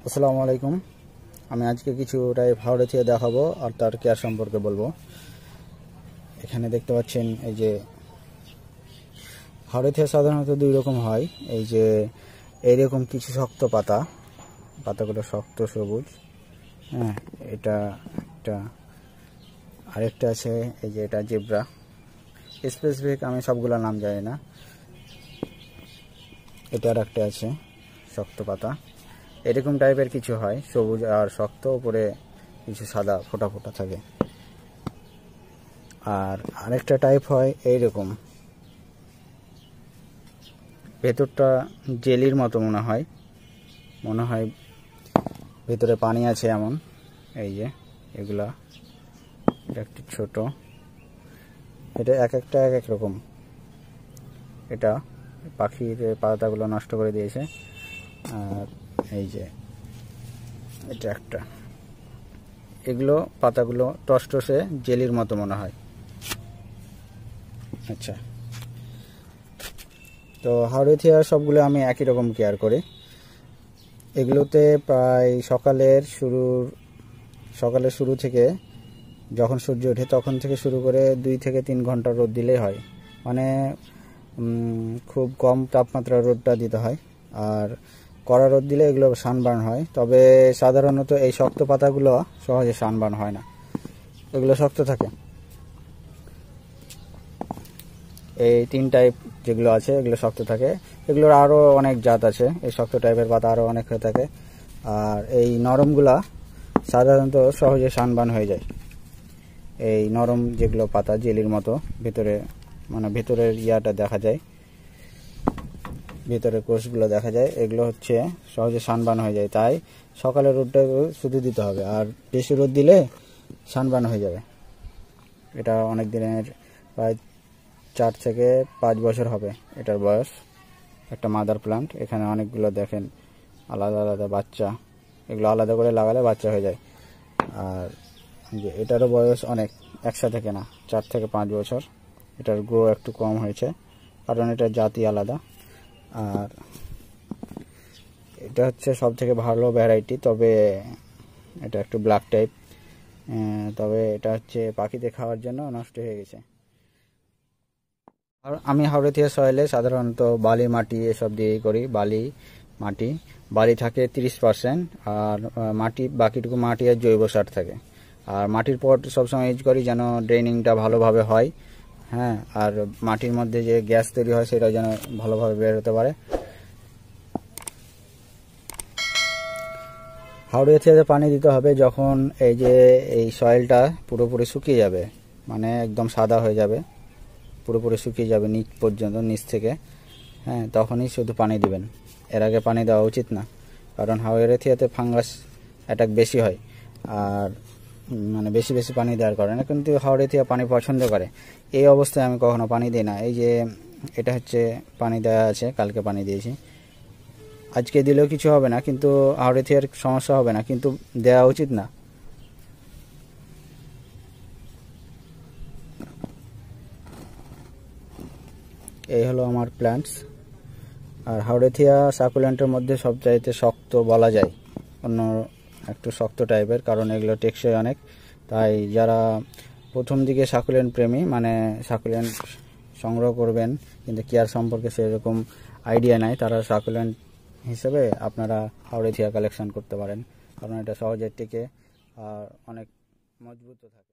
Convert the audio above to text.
আসসালামু আলাইকুম। আমি আজকে কিছু টাইপ হাওড়াথিয়া দেখাবো আর তার কেয়ার সম্পর্কে বলবো। এখানে দেখতে পাচ্ছেন এই যে হাওড়াথিয়া সাধারণত দুই রকম হয়। এই যে এইরকম কিছু শক্ত পাতাগুলো শক্ত সবুজ, হ্যাঁ, এটা একটা। আরেকটা আছে এই যে এটা জেব্রা। স্পেসিফিক আমি সবগুলোর নাম জানি না। এটা আর একটা আছে শক্ত পাতা। এরকম টাইপের কিছু হয়, সবুজ আর শক্ত, উপরে কিছু সাদা ফোটা ফোটা থাকে। আর আরেকটা টাইপ হয় এইরকম, ভেতরটা জেলির মতো মনে হয় ভেতরে পানি আছে এমন। এই যে এগুলা, এটা একটু ছোট, এটা এক একটা এক এক রকম। এটা পাখির পাতাগুলো নষ্ট করে দিয়েছে। আর এই যে এটা একটা, এগুলো পাতাগুলো টসটসে জেলির মতো মনে হয়। আচ্ছা, তো হাওড়াথিয়া সবগুলো আমি একই রকম কেয়ার করি। এগুলোতে প্রায় সকালের শুরু থেকে যখন সূর্য ওঠে তখন থেকে শুরু করে 2 থেকে 3 ঘন্টা রোদ দিলেই হয়। মানে খুব কম তাপমাত্রার রোদটা দিতে হয়। আর কড়া রোদ দিলে এগুলো সানবার্ন হয়। তবে সাধারণত এই শক্ত পাতাগুলো সহজে সানবার্ন হয় না, এগুলো শক্ত থাকে। এই 3 টাইপ যেগুলো আছে এগুলো শক্ত থাকে। এগুলোর আরও অনেক জাত আছে, এই শক্ত টাইপের পাতা আরও অনেক হয়ে থাকে। আর এই নরমগুলা সাধারণত সহজে সানবার্ন হয়ে যায়। এই নরম যেগুলো পাতা জেলির মতো, ভেতরের ইয়াটা দেখা যায়, ভেতরের কোষগুলো দেখা যায়, এগুলো হচ্ছে সহজে সানবার্ন হয়ে যায়। তাই সকালে রোদটা শুধু দিতে হবে, আর বেশি রোদ দিলে সানবার্ন হয়ে যাবে। এটা অনেক দিনের, প্রায় 4 থেকে 5 বছর হবে এটার বয়স। একটা মাদার প্লান্ট। এখানে অনেকগুলো দেখেন আলাদা আলাদা বাচ্চা, এগুলো আলাদা করে লাগালে বাচ্চা হয়ে যায়। আর যে এটারও বয়স অনেক, একসাথে কেনা 4 থেকে 5 বছর। এটার গ্রো একটু কম হয়েছে কারণ এটার জাতি আলাদা। আর এটা হচ্ছে সব থেকে ভালো ভ্যারাইটি, তবে এটা একটু ব্ল্যাক টাইপ। তবে এটা হচ্ছে পাখিতে খাওয়ার জন্য নষ্ট হয়ে গেছে। আর আমি হাওড়াথিয়া সয়েলে সাধারণত বালি মাটি এসব দিয়েই করি। বালি থাকে 30%, আর বাকিটুকু মাটি আর জৈব সার থাকে। আর মাটির পট সবসময় ইউজ করি যেন ড্রেনিংটা ভালোভাবে হয়, হ্যাঁ, আর মাটির মধ্যে যে গ্যাস তৈরি হয় সেটা যেন ভালোভাবে বের হতে পারে। হাওড়াথিয়াতে পানি দিতে হবে যখন এই সয়েলটা পুরোপুরি শুকিয়ে যাবে, মানে একদম সাদা হয়ে যাবে, পুরোপুরি শুকিয়ে যাবে নিচ পর্যন্ত, নিচ থেকে, হ্যাঁ, তখনই শুধু পানি দিবেন। এর আগে পানি দেওয়া উচিত না, কারণ হাওড়াথিয়াতে ফাঙ্গাস অ্যাটাক বেশি হয়। আর বেশি পানি দেওয়ার কারণে কিন্তু হাওড়াথিয়া পানি পছন্দ করে। এই অবস্থায় আমি কখনো পানি দিই না। এই যে এটা হচ্ছে পানি দেওয়া আছে, কালকে পানি দিয়েছি, আজকে দিলেও কিছু হবে না, কিন্তু হাওড়াথিয়ার সমস্যা হবে না, কিন্তু দেওয়া উচিত না। এই হলো আমার প্ল্যান্টস। আর হাওড়াথিয়া সাকুলেন্টের মধ্যে সবচাইতে শক্ত বলা যায়, অন্য একটু শক্ত টাইপের, কারণ এগুলো টেকসই অনেক। তাই যারা প্রথম দিকে সাকুলেন্ট প্রেমী, সাকুলেন্ট সংগ্রহ করবেন কিন্তু কেয়ার সম্পর্কে সেরকম আইডিয়া নাই, তারা সাকুলেন্ট হিসেবে আপনারা হাওড়াথিয়া কালেকশন করতে পারেন, কারণ এটা সহজে টেকে আর অনেক মজবুত থাকে।